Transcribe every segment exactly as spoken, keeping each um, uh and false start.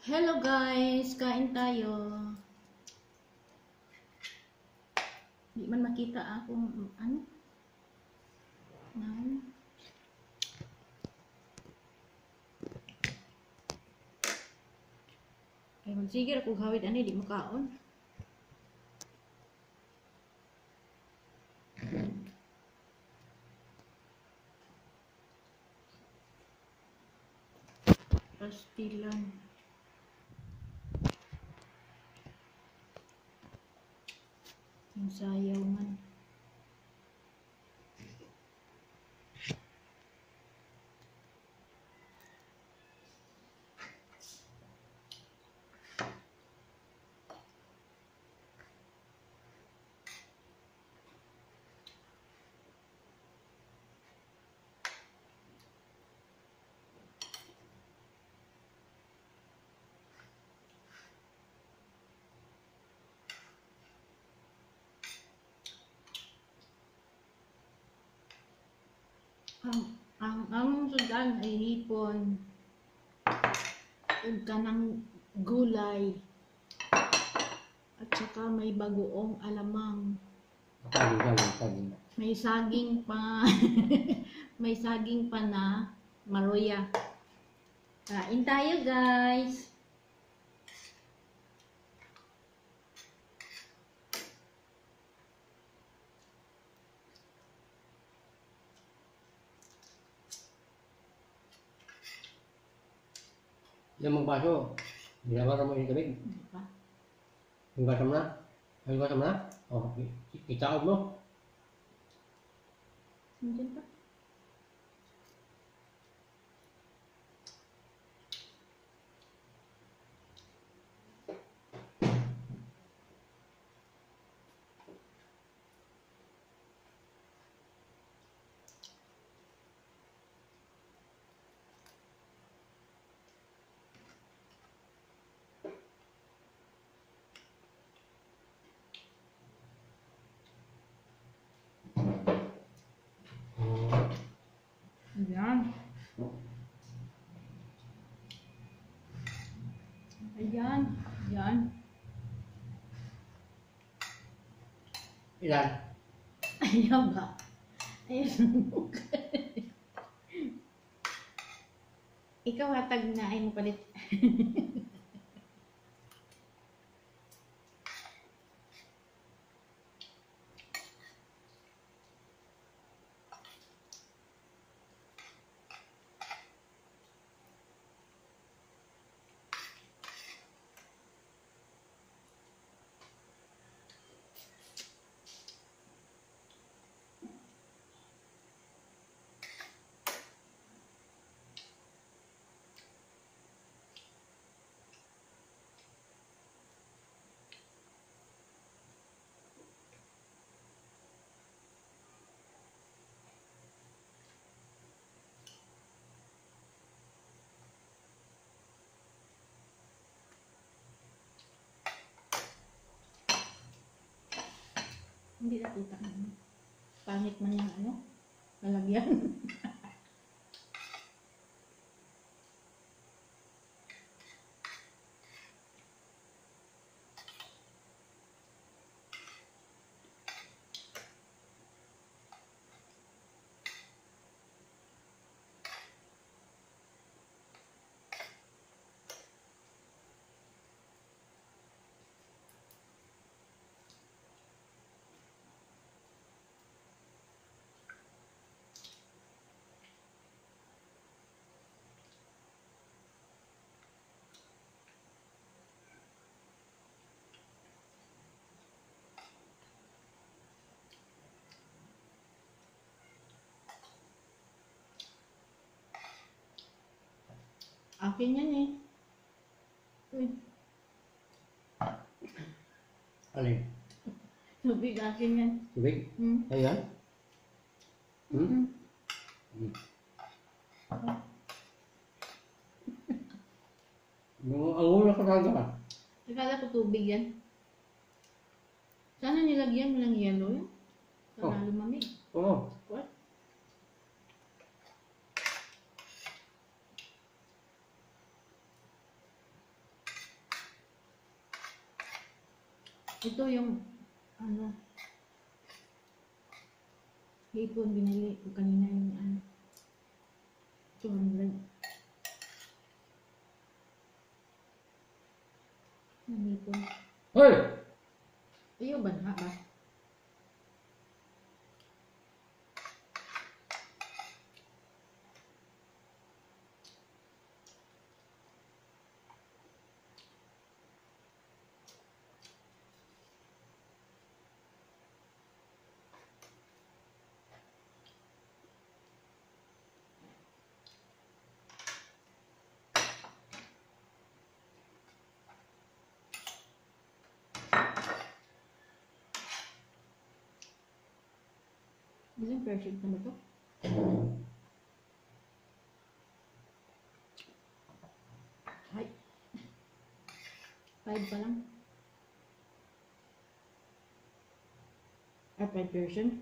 Hello guys, kain tayo. Hindi man makita akong ano. Now. Ay magsigil ako gawid ani di makaon. Pastilan. Ang sayaw man. Ang ang ang sudan ay hipon ug kanang gulay at saka may bagoong alamang. May saging pa may saging pa na maroya. Kain tayo guys. Yang magbaso, ginagawa mo yung tubig. Yung basam na? Yung basam na? Oh, itaog mo. Nandiyan pa. Ayan. Ayan. Ayan. Ilan? Ayan ba? Ayan. Ikaw hatag na ay mo palit. Hindi nakita mo. Pangit man yung ano, lalagyan. Akin yan eh. Uy. Alin? Tubig akin yan. Tubig? Hmm? Ayan? Hmm? Hmm. Hmm. Yung ang ulo ko talaga. Akala ko tubig yan. Sana nilagyan mo ng yellow yan. Para Oh. lumamig. Oo. What? Ito yung, ano, hipon, binili ko kanina yung, ano, two hundred. Yung hipon. Hoy! Ayaw ba na ba? Isang percent na ba ito? Ay. five pa lang. Ay, five percent.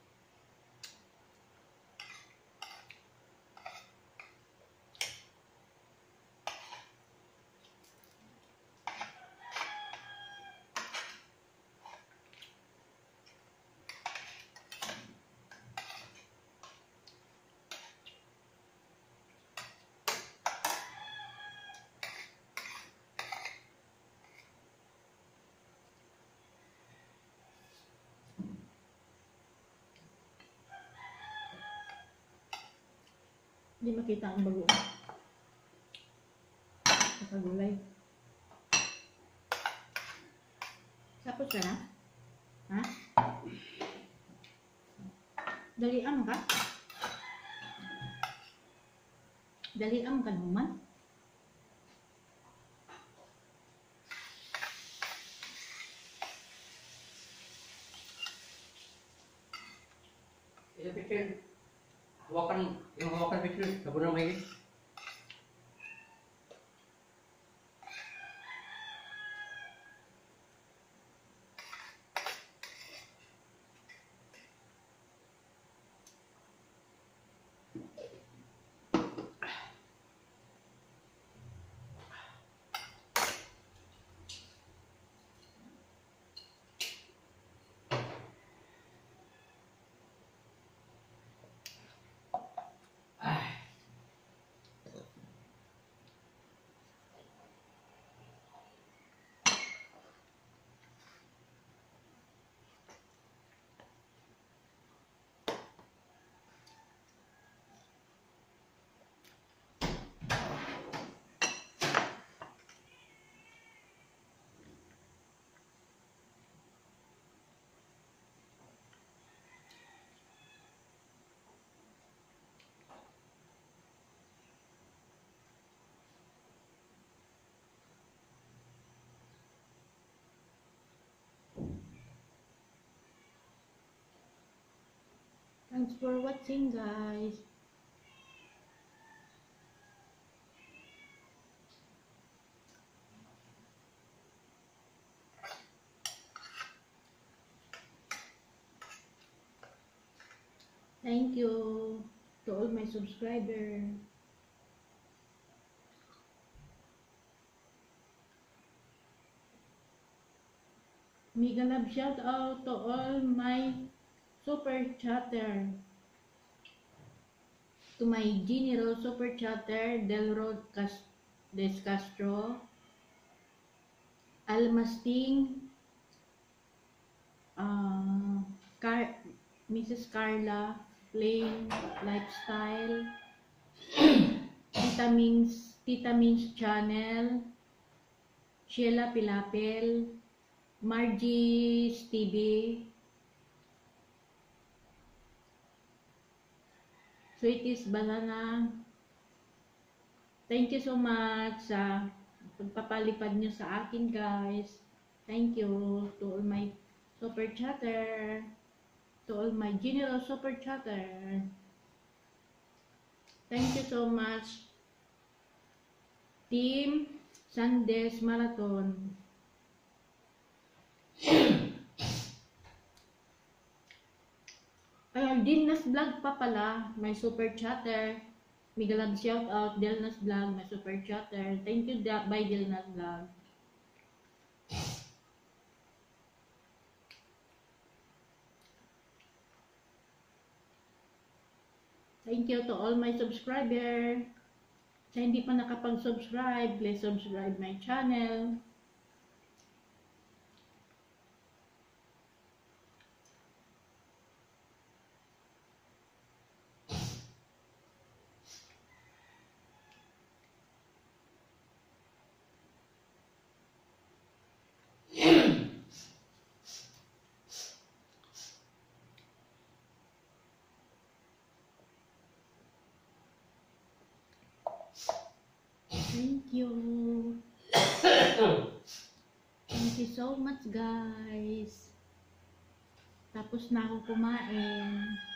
Hindi makita ang bago. Sa gulay. Tapos ka na? Ha? Dalian ka? Dalian ka naman? Yung picture, hawakan, yung hawakan picture, sabo na mahigit. Thanks for watching, guys. Thank you to all my subscribers. Mega love shout out to all my super chatter. To my general super chatter, Delrod Cas Des Castro, Almasting, uh, Car Missus Carla, Plain Lifestyle, Tita Mings, Tita Mings Channel, Sheila Pilapel, Margie's T V, Sweeties Banana. Thank you so much sa pagpapalipad nyo sa akin, guys. Thank you to all my super chatter, to all my general super chatter. Thank you so much, Team Sandes Marathon. Ay, Dilnas Vlog pa pala, may super chatter. Mega love shout out, Dilnas Vlog, may super chatter. Thank you by Dilnas Vlog. Thank you to all my subscriber. Sa hindi pa nakapag-subscribe, please subscribe my channel. Thank you. Thank you so much, guys. Tapos na ako kumain.